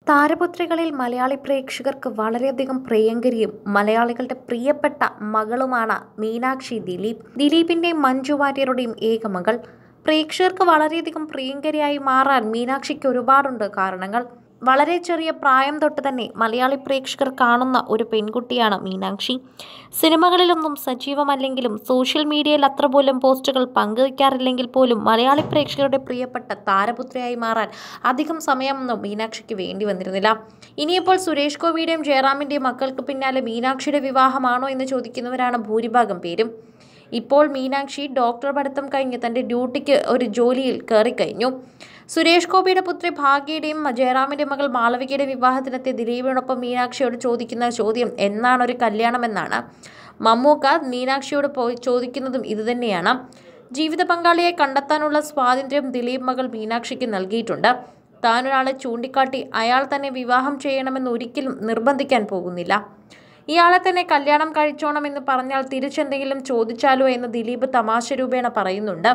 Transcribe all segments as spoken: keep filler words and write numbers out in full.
താരപുത്രികളിൽ മലയാളി പ്രേക്ഷകർക്ക് വളരെയധികം പ്രിയങ്കരിയും മലയാളികളുടെ പ്രിയപ്പെട്ട മകളുമാണ് മീനാക്ഷി ദിലീപ്. ദിലീപിന്റെയും മഞ്ജു വാര്യരുടെയും ഏക മകൾ. പ്രേക്ഷകർക്ക് വളരെയധികം പ്രിയങ്കരിയായി മാറാൻ മീനാക്ഷിക്ക് ഒരുപാടുണ്ട് കാരണങ്ങൾ. വളരെ ചെറിയ പ്രായം തൊട്ട് തന്നെ മലയാളി പ്രേക്ഷകർ കാണുന്ന ഒരു പെൺകുട്ടിയാണ് മീനാക്ഷി. സിനിമകളിലൊന്നും സജീവമല്ലെങ്കിലും സോഷ്യൽ മീഡിയയിൽ അത്ര പോലും പോസ്റ്റുകൾ പങ്കുവയ്ക്കാറില്ലെങ്കിൽ പോലും മലയാളി പ്രേക്ഷകരുടെ പ്രിയപ്പെട്ട താരപുത്രിയായി മാറാൻ അധികം സമയമൊന്നും മീനാക്ഷിക്ക് വേണ്ടി വന്നിരുന്നില്ല. ഇനിയിപ്പോൾ സുരേഷ് ഗോപിയുടെയും ജയറാമിൻ്റെയും മക്കൾക്ക് പിന്നാലെ മീനാക്ഷിയുടെ വിവാഹമാണോ എന്ന് ചോദിക്കുന്നവരാണ് ഭൂരിഭാഗം പേരും. ഇപ്പോൾ മീനാക്ഷി ഡോക്ടർ പഠിത്തം കഴിഞ്ഞ് തൻ്റെ ഡ്യൂട്ടിക്ക് ഒരു ജോലിയിൽ കയറിക്കഴിഞ്ഞു. സുരേഷ് ഗോപിയുടെ പുത്രി ഭാഗ്യയുടെയും ജയറാമിൻ്റെ മകൾ മാളവികയുടെ വിവാഹത്തിനെത്തിയ ദിലീപിനോടൊപ്പം മീനാക്ഷിയോട് ചോദിക്കുന്ന ചോദ്യം എന്നാണ് ഒരു കല്യാണമെന്നാണ്. മമ്മൂക്ക മീനാക്ഷിയോട് പോയി ചോദിക്കുന്നതും ഇതുതന്നെയാണ്. ജീവിത പങ്കാളിയെ കണ്ടെത്താനുള്ള സ്വാതന്ത്ര്യം ദിലീപ് മകൾ മീനാക്ഷിക്ക് നൽകിയിട്ടുണ്ട്. താനൊരാളെ ചൂണ്ടിക്കാട്ടി അയാൾ തന്നെ വിവാഹം ചെയ്യണമെന്ന് ഒരിക്കലും നിർബന്ധിക്കാൻ പോകുന്നില്ല. ഇയാളെ തന്നെ കല്യാണം കഴിച്ചോണമെന്ന് പറഞ്ഞാൽ തിരിച്ചെന്തെങ്കിലും ചോദിച്ചാലോ എന്ന് ദിലീപ് തമാശ രൂപേണ പറയുന്നുണ്ട്.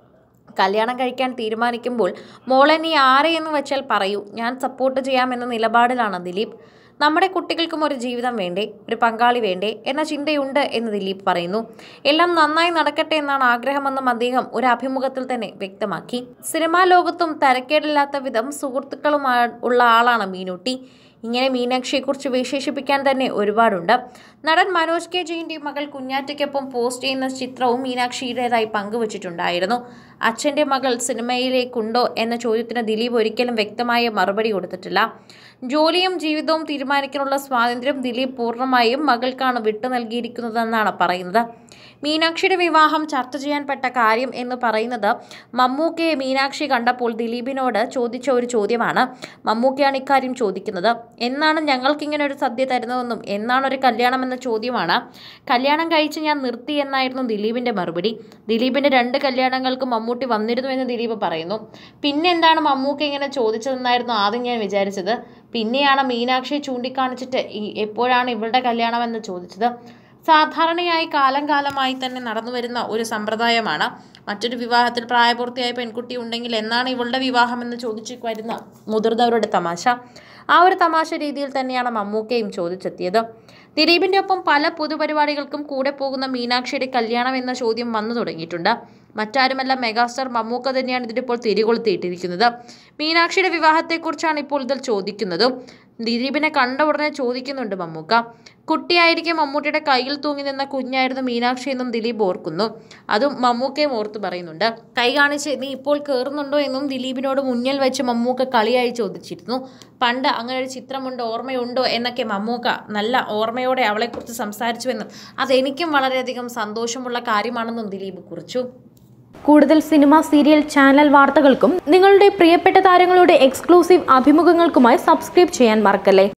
കല്യാണം കഴിക്കാൻ തീരുമാനിക്കുമ്പോൾ മോളെ നീ ആരെയെന്ന് വെച്ചാൽ പറയൂ, ഞാൻ സപ്പോർട്ട് ചെയ്യാമെന്ന നിലപാടിലാണ് ദിലീപ്. നമ്മുടെ കുട്ടികൾക്കും ഒരു ജീവിതം വേണ്ടേ, ഒരു പങ്കാളി വേണ്ടേ എന്ന ചിന്തയുണ്ട് എന്ന് ദിലീപ് പറയുന്നു. എല്ലാം നന്നായി നടക്കട്ടെ എന്നാണ് ആഗ്രഹമെന്നും അദ്ദേഹം ഒരു അഭിമുഖത്തിൽ തന്നെ വ്യക്തമാക്കി. സിനിമാ ലോകത്തും തരക്കേടില്ലാത്ത വിധം സുഹൃത്തുക്കളും ഉള്ള ആളാണ് മീനൂട്ടി. ഇങ്ങനെ മീനാക്ഷിയെക്കുറിച്ച് വിശേഷിപ്പിക്കാൻ തന്നെ ഒരുപാടുണ്ട്. നടൻ മനോജ് കെ ജയിൻ്റെ മകൾ കുഞ്ഞാറ്റയ്ക്കൊപ്പം പോസ്റ്റ് ചെയ്യുന്ന ചിത്രവും മീനാക്ഷിയുടേതായി പങ്കുവച്ചിട്ടുണ്ടായിരുന്നു. അച്ഛൻ്റെ മകൾ സിനിമയിലേക്കുണ്ടോ എന്ന ചോദ്യത്തിന് ദിലീപ് ഒരിക്കലും വ്യക്തമായ മറുപടി കൊടുത്തിട്ടില്ല. ജോലിയും ജീവിതവും തീരുമാനിക്കാനുള്ള സ്വാതന്ത്ര്യം ദിലീപ് പൂർണ്ണമായും മകൾക്കാണ് വിട്ടു നൽകിയിരിക്കുന്നതെന്നാണ് പറയുന്നത്. മീനാക്ഷിയുടെ വിവാഹം ചർച്ച ചെയ്യാൻപ്പെട്ട കാര്യം എന്ന് പറയുന്നത് മമ്മൂക്കയെ മീനാക്ഷി കണ്ടപ്പോൾ ദിലീപിനോട് ചോദിച്ച ഒരു ചോദ്യമാണ്. മമ്മൂക്കയാണ് ഇക്കാര്യം ചോദിക്കുന്നത്. എന്നാണ് ഞങ്ങൾക്കിങ്ങനെ ഒരു സദ്യ തരുന്നതെന്നും എന്നാണ് ഒരു കല്യാണം എന്ന ചോദ്യമാണ്. കല്യാണം കഴിച്ച് ഞാൻ നിർത്തി എന്നായിരുന്നു ദിലീപിൻ്റെ മറുപടി. ദിലീപിൻ്റെ രണ്ട് കല്യാണങ്ങൾക്ക് മമ്മൂട്ടി വന്നിരുന്നു എന്ന് ദിലീപ് പറയുന്നു. പിന്നെ എന്താണ് മമ്മൂക്ക ഇങ്ങനെ ചോദിച്ചതെന്നായിരുന്നു ആദ്യം ഞാൻ വിചാരിച്ചത്. പിന്നെയാണ് മീനാക്ഷിയെ ചൂണ്ടിക്കാണിച്ചിട്ട് എപ്പോഴാണ് ഇവളുടെ കല്യാണം എന്ന് ചോദിച്ചത്. സാധാരണയായി കാലം കാലമായി തന്നെ നടന്നു വരുന്ന ഒരു സമ്പ്രദായമാണ്. മറ്റൊരു വിവാഹത്തിൽ പ്രായപൂർത്തിയായ പെൺകുട്ടി ഉണ്ടെങ്കിൽ എന്നാണ് ഇവളുടെ വിവാഹമെന്ന് ചോദിച്ചു വരുന്ന മുതിർന്നവരുടെ തമാശ. ആ ഒരു തമാശ രീതിയിൽ തന്നെയാണ് മമ്മൂക്കയും ചോദിച്ചെത്തിയത്. ദിലീപിൻ്റെ ഒപ്പം പല പൊതുപരിപാടികൾക്കും കൂടെ പോകുന്ന മീനാക്ഷിയുടെ കല്യാണം എന്ന ചോദ്യം വന്നു തുടങ്ങിയിട്ടുണ്ട്. മറ്റാരുമല്ല, മെഗാസ്റ്റാർ മമ്മൂക്ക തന്നെയാണ് ഇതിനിപ്പോൾ തിരികൊളുത്തിയിട്ടിരിക്കുന്നത്. മീനാക്ഷിയുടെ വിവാഹത്തെക്കുറിച്ചാണ് ഇപ്പോൾ ഇതിൽ ചോദിക്കുന്നതും. ദിലീപിനെ കണ്ട ഉടനെ ചോദിക്കുന്നുണ്ട് മമ്മൂക്ക. കുട്ടിയായിരിക്കും മമ്മൂട്ടിയുടെ കയ്യിൽ തൂങ്ങി നിന്ന കുഞ്ഞായിരുന്നു മീനാക്ഷി എന്നും ദിലീപ് ഓർക്കുന്നു. അതും മമ്മൂക്കയും ഓർത്ത് പറയുന്നുണ്ട്. കൈ കാണിച്ച് നീ ഇപ്പോൾ കയറുന്നുണ്ടോ എന്നും ദിലീപിനോട് മുന്നിൽ വെച്ച് മമ്മൂക്ക കളിയായി ചോദിച്ചിരുന്നു. പണ്ട് അങ്ങനെ ഒരു ചിത്രമുണ്ട്, ഓർമ്മയുണ്ടോ എന്നൊക്കെ മമ്മൂക്ക നല്ല ഓർമ്മയോടെ അവളെക്കുറിച്ച് സംസാരിച്ചുവെന്നും അതെനിക്കും വളരെയധികം സന്തോഷമുള്ള കാര്യമാണെന്നും ദിലീപ് കുറിച്ചു. കൂടുതൽ സിനിമ, സീരിയൽ, ചാനൽ വാർത്തകൾക്കും നിങ്ങളുടെ പ്രിയപ്പെട്ട താരങ്ങളുടെ എക്സ്ക്ലൂസീവ് അഭിമുഖങ്ങൾക്കുമായി സബ്സ്ക്രൈബ് ചെയ്യാൻ മറക്കല്ലേ.